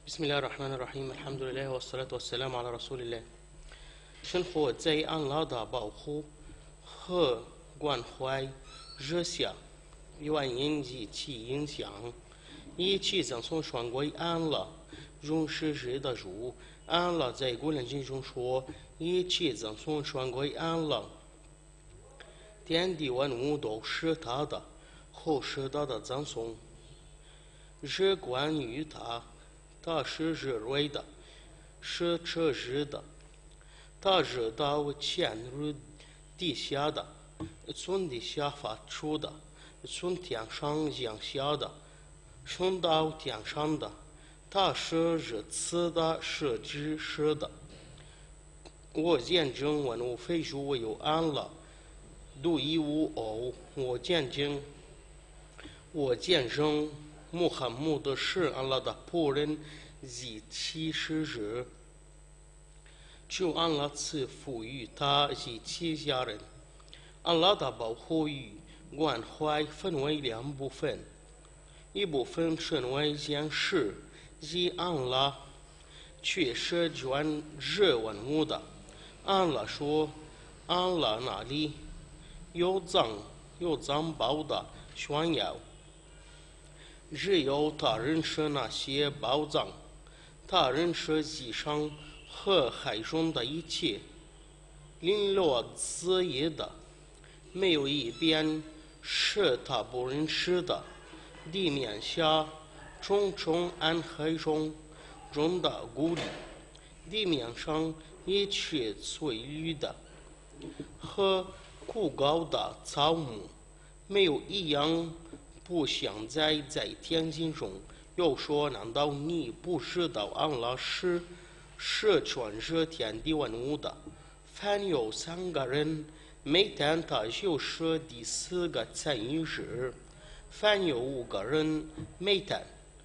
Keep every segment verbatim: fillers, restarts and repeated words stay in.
بسم الله الرحمن الرحيم الحمد لله والصلاة والسلام على رسول الله。生活在安拉的保护和关怀之下，原因及其影响，一切赠送传归安拉，容是谁的主？安拉在古兰经中说，一切赠送传归安拉，天地万物都是他的，后是他的赠送，是关于他。他是日为的，是彻日的，他知道天入地下的，从地下发出的，从天上降下的，升到天上的，他是日次的，是知识的。我见证万物非属唯有安拉，独一无二。我见证，我见证。穆罕默德是安拉的仆人及其使者，求安拉赐福于他及其家人。安拉的保护与关怀分为两部分，一部分身为监视及安拉却是专治万物的。安拉说，安拉那里有藏有藏宝的炫耀。只有他认识那些宝藏，他认识地上和海中的一切，零落自由的，没有一边是他不认识的。地面下重重暗黑中中的谷里，地面上一切翠绿的和枯槁的草木，没有一样不像在在天经中。又说，难道你不知道安拉是是创设天地万物的？凡有三个人，每天他就是第四个参与者；凡有五个人，每天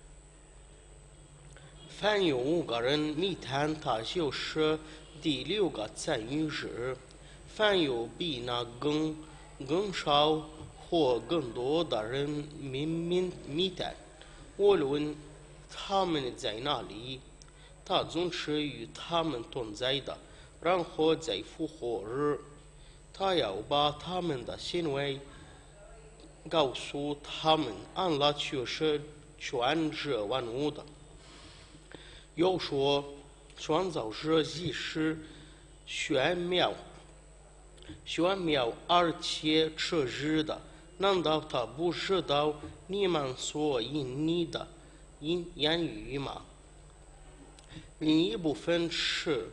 凡有五个人，每天他就是第六个参与者；凡有比那更更少或更多的人明明密探，无论他们在哪里，他总是与他们同在的。然后在复活日，他要把他们的行为告诉他们。安拉却是全知万物的。又说，创造者既是玄妙玄妙而且彻日的，难道他不知道你们所隐匿的言语吗？另一部分是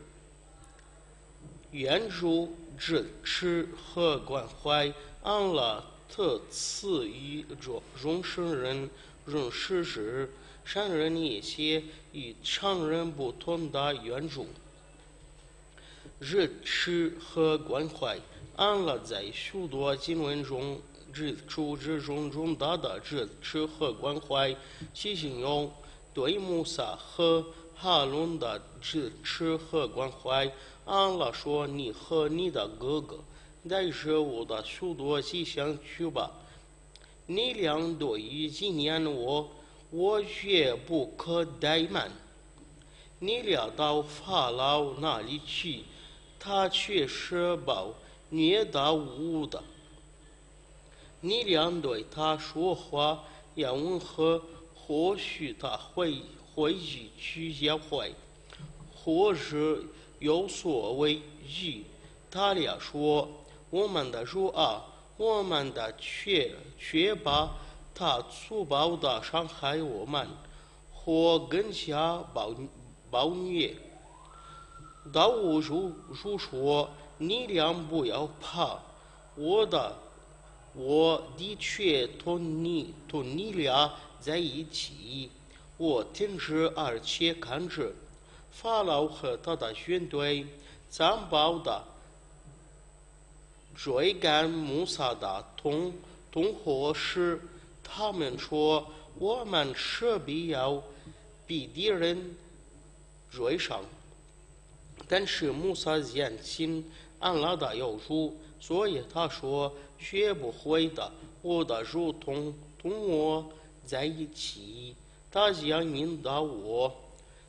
援助、支持和关怀。安拉特赐予众生人认识时，善人一些与常人不同的援助、支持和关怀。安拉在许多经文中指出这种重大的支持和关怀，其中有对穆萨和哈伦的支持和关怀。安拉说，你和你的哥哥带着我的许多迹象去吧，你俩对于纪念我，我绝不可怠慢。你俩到法老那里去，他却是暴虐的无的。你俩对他说话要温和，或许他会回去去教会，或是有所畏惧。他俩说，我们的主啊，我们的却却把他粗暴地伤害我们，或更加暴暴虐。道无主主说，你俩不要怕，我的我的确同你同你俩在一起。我听着而且看着法老和他的军队残暴地追赶穆萨的同同伙时，他们说，我们势必要被敌人追上。但是穆萨坚信安拉的有主，所以他说，绝不会的，我的主同同我在一起，他将引导我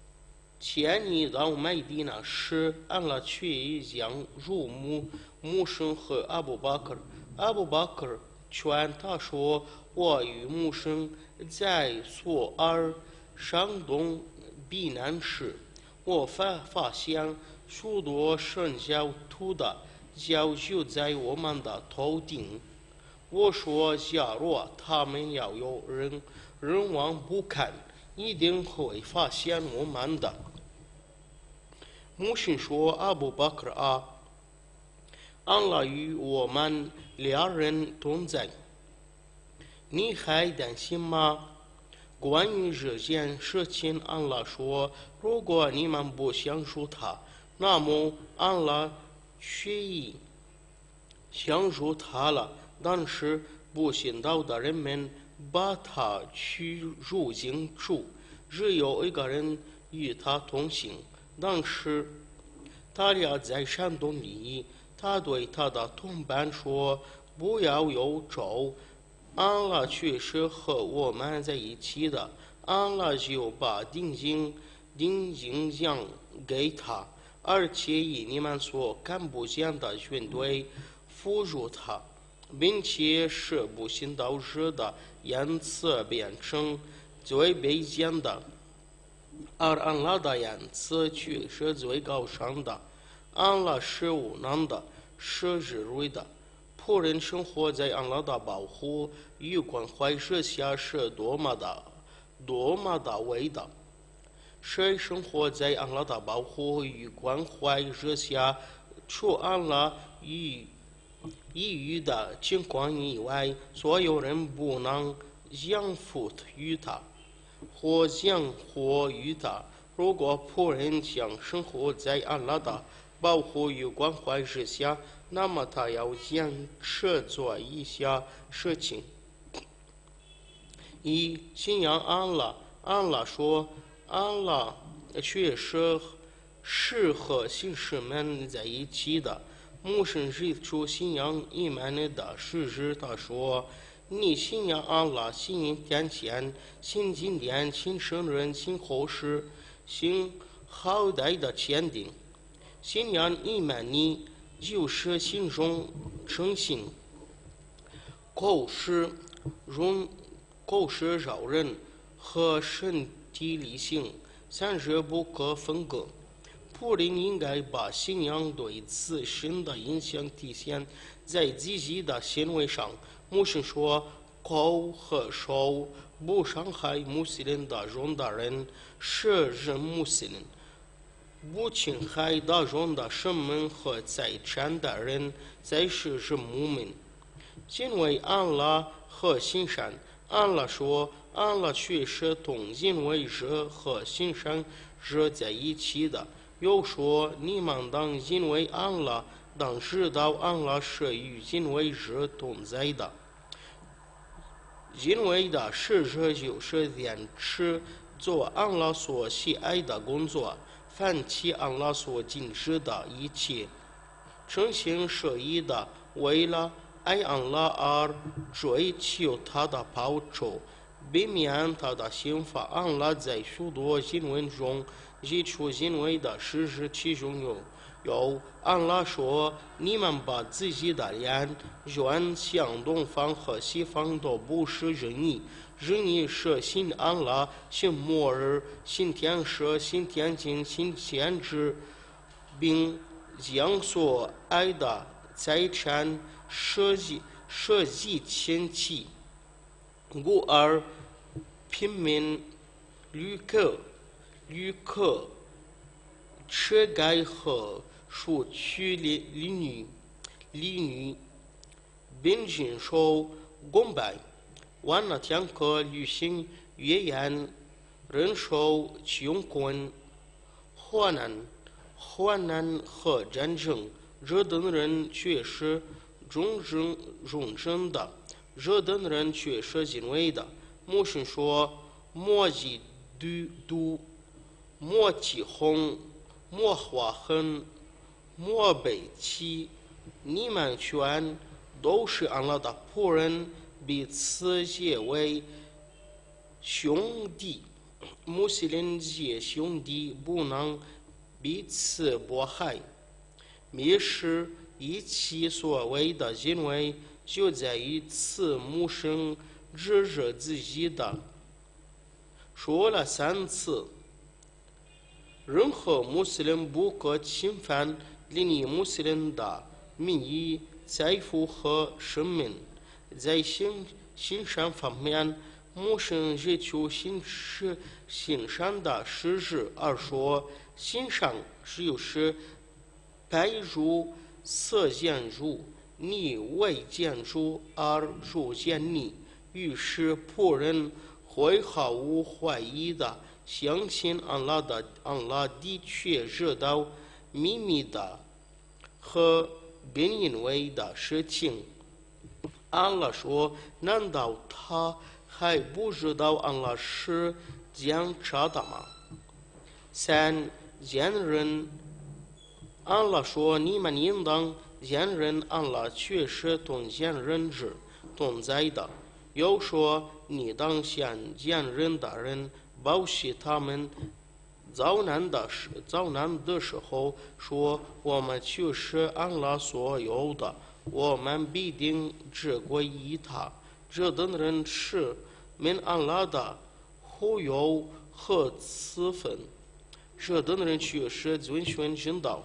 前你到麦地那时，安拉却已将入穆穆生和阿布巴克，阿布巴克劝他说：“我与穆生在索尔山东避难时，我发发现许多神教徒的脚就在我们的头顶。我说，假如他们要有人人望不看，一定会发现我们的。”穆神说：“阿布巴克啊，安拉与我们两人同在，你还担心吗？”关于这件事情，安拉说：“如果你们不相信他，那么安拉却已相信他了。但是不信道的人们把他驱入荆州，只有一个人与他同行。但是他俩在山洞里，他对他的同伴说：“不要忧愁，安拉却是和我们在一起的。”安拉就把定金定金奖给他，而且以你们所看不见的军队辅助他，并且使不信道者的言辞变成最卑贱的，而安拉的言辞却是最高尚的。安拉是无能的，是智慧的。仆人生活在安拉的保护与关怀之下是多么的多么的伟大！谁生活在安拉的保护与关怀之下，除安拉与抑郁的情况以外，所有人不能降服于他，或降服于他。如果仆人将生活在安拉的保护与关怀之下，那么他要坚持做以下事情：一、信仰安拉。安拉说，安拉却是是和信士们在一起的。穆神指出信仰伊曼的事实，他说：“你信仰安拉，信天前，信今天，信圣人，信后世，信后代的坚定。信仰伊曼尼就是心中诚信，口是容口是饶人和身体力行，三者不可分割。仆人应该把信仰对自身的影响体现在自己的行为上。穆神说，口和手不伤害穆斯林的人的人是真穆斯林，不侵害大众的生命和财产的人才是真穆民。敬畏安拉和行善。安拉说，安拉却是同敬畏者和行善者在一起的。又说，你们当敬畏安拉，当知道安拉是与敬畏者同在的。敬畏的使者就是坚持做安拉所喜爱的工作，放弃安拉所禁止的一切，诚心实意的为了爱安拉而追求他的报酬，避免他的刑罚。安拉在许多经文中指出敬畏的事实，其中有有安拉说：“你们把自己的脸转向东方和西方，都不是仁义。仁义是信安拉，信末日，信天使，信天经，信先知，并将所爱的财产舍己舍己亲戚、孤儿、平民、旅客、旅客、乞丐和属区邻邻女、邻女，并经受公拜。完了天课、旅行、阅言、忍受穷困、患难、患难和战争，这等人却是忠正忠正的，这等人却是敬畏的。穆神说：“莫嫉妒，莫起哄，莫划痕，莫背弃，你们全都是安拉的仆人，彼此结为兄弟。” 穆斯林姐兄弟不能彼此迫害。蔑视一切所谓的因为就在于此穆生指着自己的说了三次。任何穆斯林不可侵犯另一穆斯林的名誉、财富和生命。在欣欣赏方面，穆生日求欣赏欣赏的实质而说，欣赏就是摆入色见入，你为见入而入见你，于是仆人会毫无怀疑的相信安拉的安拉的确知道秘密的和本因为的事情。安拉说：“难道他还不知道安拉是检查的吗？”三见人，安拉说：“你们应当见人，安拉却是同见人之同在的。”又说：“你当向见人的人报喜他们遭难的时遭难的时候，说我们却是安拉所有的。我们必定只归于他。这等人是min安拉的忽悠和赐分，这等人却是遵循正道。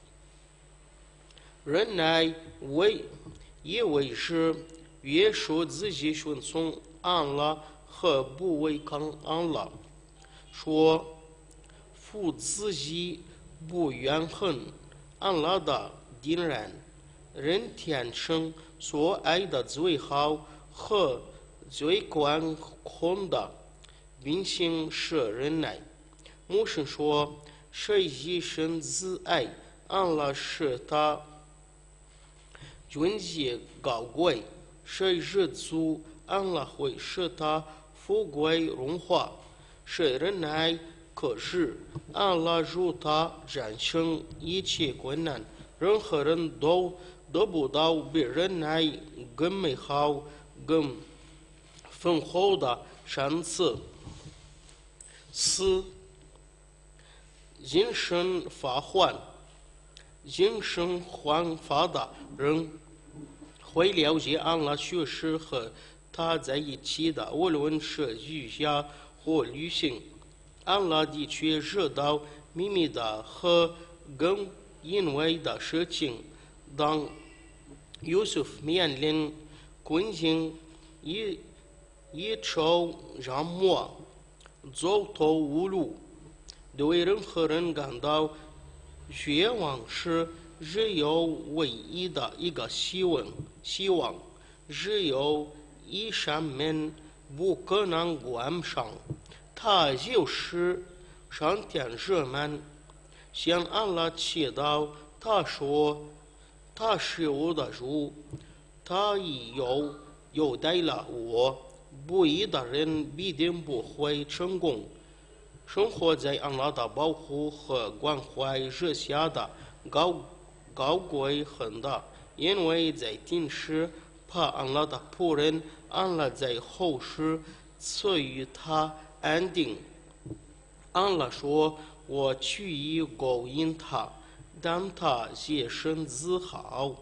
人乃为以为是约束自己顺从安拉和不违抗安拉，说负自己不怨恨安拉的敌人。人天生所爱的最好和最宽宏的秉性是忍耐。穆生说：“谁一生自爱，安拉使他军阶高贵；谁日足，安拉会使他富贵荣华；谁忍耐可是，安拉助他战胜一切困难。任何人都得不到比忍耐更美好、更丰厚的赏赐。”四、因生发患，因生患发的人会了解安拉确实和他在一起的，无论是瑜伽或旅行。安拉的确知道秘密的和更隐微的事情。当约瑟夫面临困境，一一筹让末，走投无路，对任何人感到绝望时，只有唯一的一个希望，希望只有一扇门不可能关上，它就是上天之门。向安拉祈祷，他说：“他是我的主，他已有有待了我。不义的人必定不会成功。”生活在安拉的保护和关怀之下的高高贵很大，因为在今世怕安拉的仆人，安拉在后世赐予他安定。安拉说：“我去意勾引他，但他洁身自好。”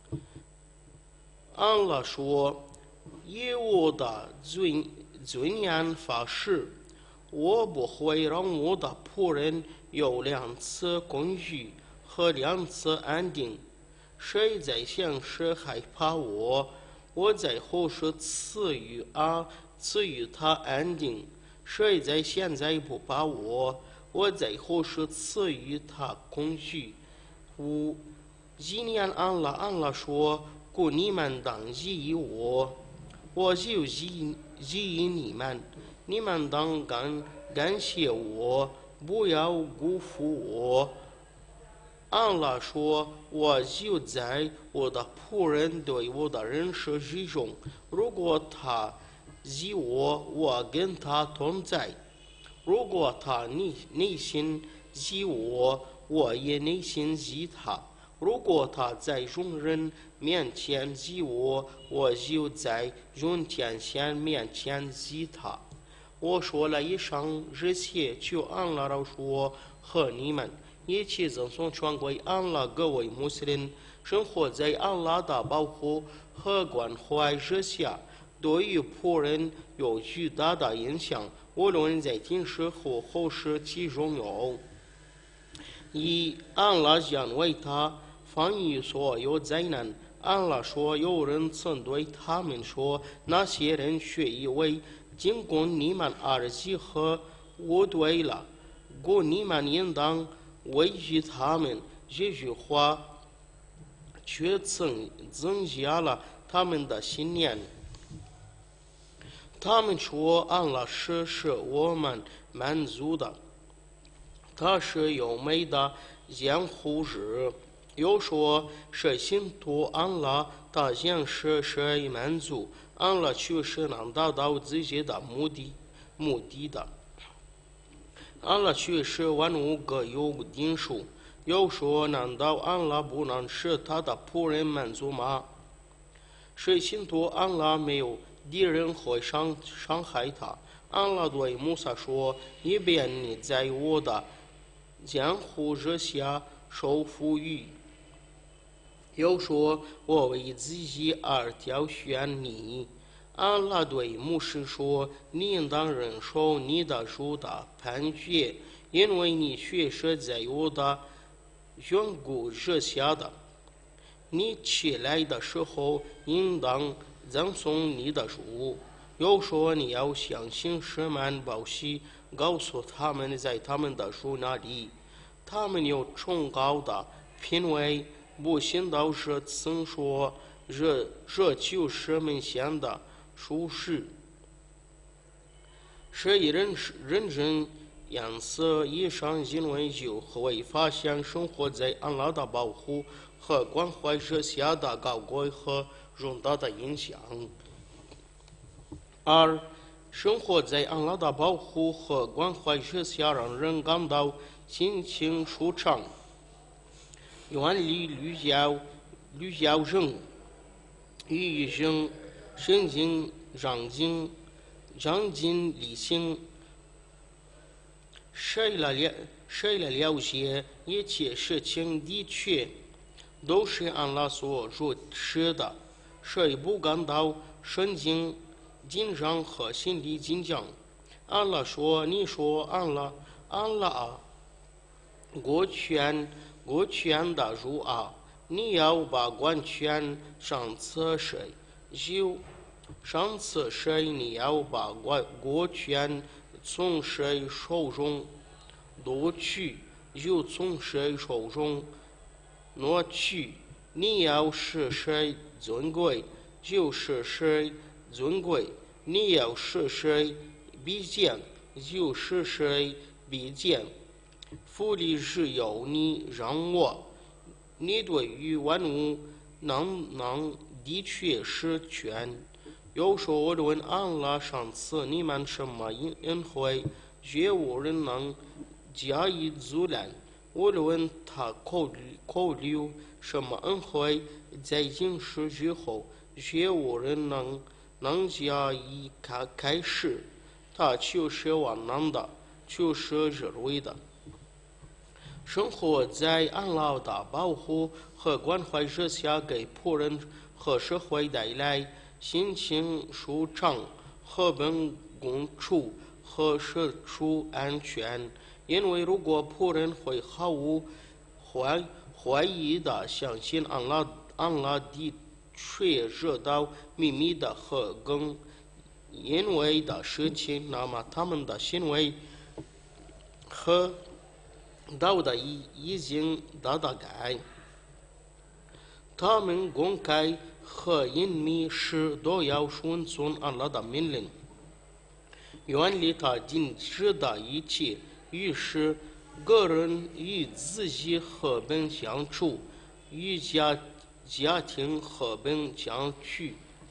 安拉说：“以我的尊尊严发誓，我不会让我的仆人有两次恐惧和两次安定。谁在现实害怕我，我在后世赐予啊赐予他安定；谁在现在不怕我，我在后世赐予他恐惧。五、纪念安拉，安拉说：“故你们当记忆我，我就记记忆你们。你们当感感谢我，不要辜负我。”安拉说：“我就在我的仆人对我的认识之中，如果他记我，我跟他同在；如果他内内心记我，我也内心记他；如果他在众人面前记我，我就在众天下面前记他。 我说了以上这些，就安拉饶恕我和你们，一起赠送全归安拉各位穆斯林，生活在安拉的保护和关怀之下，对于仆人有巨大的影响，无论在今世或后世其中有。一，安拉将为他防御所有灾难。安拉说，有人曾对他们说，那些人却以为进攻你们儿子和我对了，故你们应当畏惧他们。这句话却曾增加了他们的信念。他们说，安拉是使我们满足的，他是优美的监护者。又说，谁信托安拉，他将使谁满足。安拉却是能达到自己的目的目的的。安拉却是万物各有定数。又说，难道安拉不能使他的仆人满足吗？谁信托安拉，没有敌人会伤伤害他。安拉对穆萨说，以便你在我的监护之下受富裕。又说，我为自己而挑选你。安拉对穆斯说，你应当忍受你的主的判决，因为你却是在我的缘故之下的。你起来的时候，应当赠送你的主。又说，你要相信士们报喜，告诉他们在他们的主那里，他们有崇高的品位。不信道者曾说，这这就是门前的属实。谁认认真颜色以上，因为就会发现生活在安拉的保护和关怀之下的高贵和重大的影响。二，生活在安拉的保护和关怀之下，让人感到心情舒畅。远离律教律教人，与人神经让经让经理性。谁来了谁来了解一切事情的确都是安拉所主持的，谁不感到神经紧张和心理紧张？安拉说，你说安拉安拉啊，国权国权的主啊，你要把官权赏赐谁，就赏赐谁，你要把国国权从谁手中夺取，就从谁手中挪去。你要使谁尊贵，就使谁尊贵；你要使谁卑贱，就使谁卑贱。福利是由你让我，你对于万物能能的确是权。又说，无论安拉赏赐你们什么恩惠，绝无人能加以阻拦。无论他考虑考虑什么恩惠，在今世之后，绝无人能能加以开开始。他就是万能的，就是智慧的。生活在安拉的保护和关怀之下，给仆人和社会带来心情舒畅、和平共处和社处安全。因为如果仆人会毫无怀怀疑地相信安拉安拉的确知道秘密的和更因为的事情，那么他们的行为和道德已已经大大改。他们公开和隐秘时都要顺从安拉的命令，远离他禁止的一切。于是，个人与自己和平相处，与家家庭和平相处，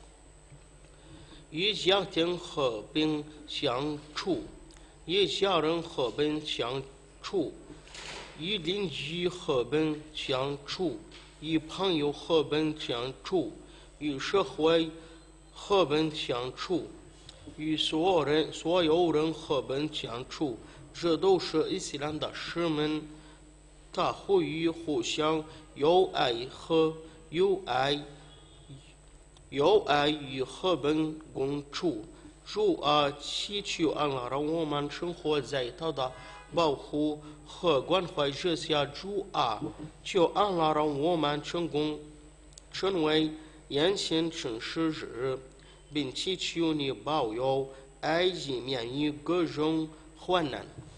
与家庭和平相处，与家人和平相处，与邻居和平相处，与朋友和平相处，与社会和平相处。 与所有人所有人和平相处，这都是伊斯兰的使命。他呼吁互相友爱和友爱、友爱与和平共处。主啊，祈求安拉让我们生活在他的保护和关怀之下。主啊，求安拉让我们成功成为言行诚实者，并祈求你保佑埃及免于各种患难。